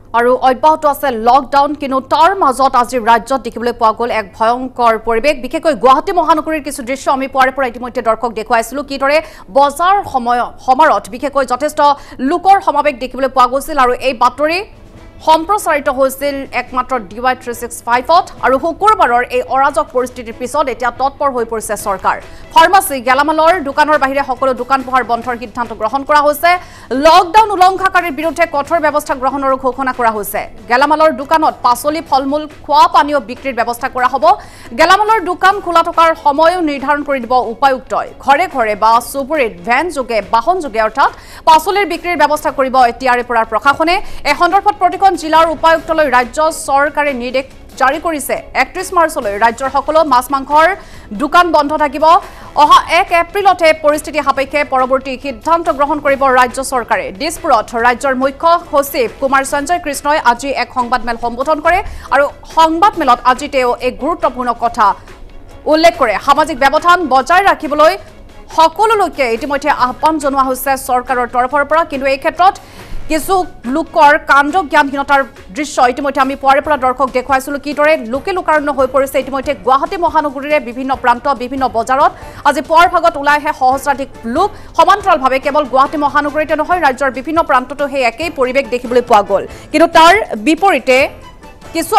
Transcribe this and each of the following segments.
আৰু অব্যাহত আছে লকডাউন কিন্তু তাৰ মাজত আজি ৰাজ্যত দেখিবলৈ পোৱা গ'ল এক ভয়ংকৰ পৰিৱেশ বিশেষকৈ গুৱাহাটী মহানগৰীৰ কিছু দৃশ্য আমি পুৱাৰে পৰা ইতিমধ্যে দৰ্শক দেখুৱাইছিলো কিদৰে বজাৰ সমাৰত বিশেষকৈ যথেষ্ট লোকৰ সমাৱেশ দেখিবলৈ পোৱা গৈছিল আৰু এই বাতৰি সম্প্ৰচাৰিত হৈছিল একমাত্ৰ DY 365ত আৰু শুকুৰবাৰৰ এই অৰাজক পৰিস্থিতিৰ পিছত এতিয়া তৎপৰ হৈ পৰিছে চৰকাৰ ফাৰ্মাসী গেলামালৰ দোকানৰ বাহিৰে সকলো দোকান পোহাৰ বন্ধৰ সিদ্ধান্ত গ্ৰহণ কৰা হৈছে লকডাউন উলংঘাকাৰীৰ বিৰুদ্ধে কঠোৰ ব্যৱস্থা গ্ৰহণৰ ঘোষণা কৰা হৈছে গেলামালৰ দোকানত পাচলি ফলমূল খোৱা পানীয় বিক্ৰীৰ ব্যৱস্থা কৰা হ'ব গেলামালৰ দোকান খোলা থকাৰ সময়ও নিৰ্ধাৰণ কৰি দিব উপায়ুক্তই ঘৰে ঘৰে বা চুবুৰীত ভ্যান যোগে বাহন যোগে অৰ্থাৎ পাচলিৰ বিক্ৰীৰ ব্যৱস্থা কৰিব এতিয়াৰে পৰা প্ৰশাসনে এই সন্দৰ্ভত প্ৰতিখন জিলাৰ উপায়ুক্তলৈ ৰাজ্য চৰকাৰে নিৰ্দেশ জাৰি কৰিছে 31 মাৰ্চলৈ ৰাজ্যৰ সকলো মাছ মাংসৰ দোকান বন্ধ থাকিব অহা 1 এপ্ৰিলতে পৰিস্থিতি সাপেক্ষে পৰৱৰ্তী সিদ্ধান্ত গ্ৰহণ কৰিব ৰাজ্য চৰকাৰে দিছপুৰত ৰাজ্যৰ মুখ্য সচিব কুমাৰ সঞ্জয় কৃষ্ণই আজি এক সংবাদমেল সম্বোধন কৰে আৰু সংবাদমেলত আজি তেওঁ এক গুৰুত্বপূৰ্ণ কথা উল্লেখ কৰে সামাজিক ব্যৱধান বজাই ৰাখিবলৈ সকলো লোকে ইতিমধ্যে আহ্বান জনোৱা হৈছে চৰকাৰৰ তৰফৰ পৰা কিন্তু এই ক্ষেত্ৰত কিছু লোকৰ কাণ্ড জ্ঞানহীনতাৰ দৃশ্য ইতিমধ্যে আমি পুৱাৰে পৰা দৰ্শক দেখুৱাইছিলো কিদৰে লোকে লোকাৰণ্য হৈ পৰিছে ইতিমধ্যে গুৱাহাটী মহানগৰীৰে বিভিন্ন প্ৰান্ত বিভিন্ন বজাৰত আজি পুৱাৰ ভাগত ওলাই আহে সহস্ৰাধিক লোক সমান্তৰালভাৱে কেৱল গুৱাহাটী মহানগৰীতে নহয় ৰাজ্যৰ বিভিন্ন প্ৰান্ততো সেই একেই পৰিৱেশ দেখিবলৈ পোৱা গ'ল কিন্তু তাৰ বিপৰীতে কিছু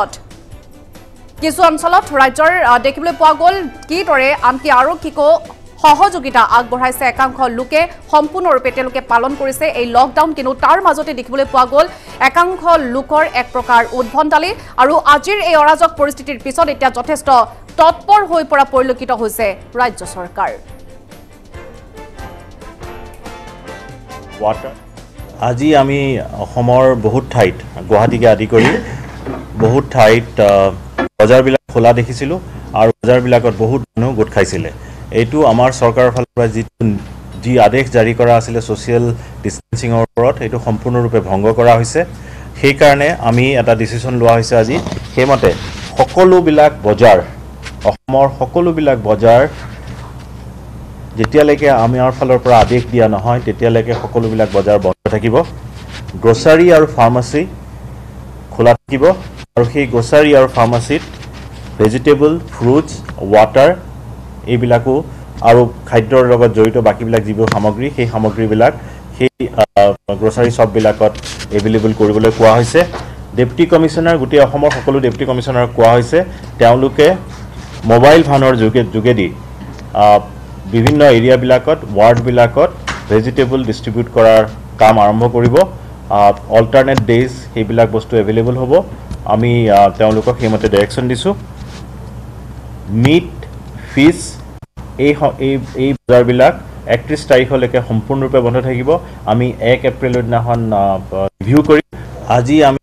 অঞ্চলত ৰাজ্যৰ দেখিবলৈ পোৱা গ'ল কিদৰে আনকি আৰক্ষীকো সহযোগিতা আগবঢ়াইছে একাংশ লোকে সম্পূৰ্ণৰূপে তেওঁলোকে পালন কৰিছে এই লকডাউন কিন্তু তাৰ মাজতে দেখিবলৈ পোৱা গ'ল একাংশ লোকৰ এক প্ৰকাৰ উদ্ভণ্ডালি আৰু আজিৰ এই অৰাজক পৰিস্থিতিৰ পিছত এতিয়া যথেষ্ট তৎপৰ হৈ পৰা পৰিলক্ষিত হৈছে ৰাজ্য চৰকাৰ আজি আমি অসমৰ বহুত ঠাইত গুৱাহাটীকে আদি কৰি বহুত ঠাইত বজাৰবিলাক খোলা দেখিছিলোঁ আৰু বজাৰবিলাকত বহুত মানুহ গোট খাইছিলে এইটো আমাৰ চৰকাৰৰ ফালৰ পৰা যি আদেশ জাৰি কৰা আছিলে ছ'চিয়েল ডিষ্টেন্সিঙৰ ওপৰত এইটো সম্পূৰ্ণৰূপে ভংগ কৰা হৈছে সেইকাৰণে আমি এটা ডিচিশ্যন লোৱা হৈছে আজি সেইমতে সকলোবিলাক বজাৰ অসমৰ সকলোবিলাক বজাৰ যেতিয়ালৈকে আমাৰ ফালৰ পৰা আদেশ দিয়া নহয় তেতিয়ালৈকে সকলোবিলাক বজাৰ বন্ধ থাকিব গ্ৰ'চাৰী আৰু ফাৰ্মাচী খোলা থাকিব আৰু সেই গ্ৰ'চাৰী আৰু ফাৰ্মাচীত ভেজিটেবল ফ্ৰুটছ ৱাটাৰ এইবিলাকো আৰু খাদ্যৰ লগত জড়িত বাকীবিলাক যিবোৰ সামগ্ৰী সেই সামগ্ৰীবিলাক সেই গ্ৰ'চাৰী শ্বপবিলাকত এভেইলেবল কৰিবলৈ কোৱা হৈছে ডেপুটি কমিশ্যনাৰ গোটেই অসমৰ সকলো ডেপুটি কমিশ্যনাৰক কোৱা হৈছে তেওঁলোকে মোবাইল ভানৰ যোগেদি বিভিন্ন এৰিয়াবিলাকত ৱাৰ্ডবিলাকত ভেজিটেবল ডিষ্ট্ৰিবিউট কৰাৰ কাম আৰম্ভ কৰিব অল্টাৰনেট ডেইজ সেইবিলাক বস্তু এভেইলেবল হ'ব আমি তেওঁলোকক সেইমতে ডাইৰেকশ্যন দিছোঁ মিট ফিছ এই বজাৰবিলাক 31 তাৰিখলৈকে সম্পূৰ্ণৰূপে বন্ধ থাকিব আমি 1 এপ্ৰিলৰ দিনাখন ৰিভিউ কৰিম আজি আমি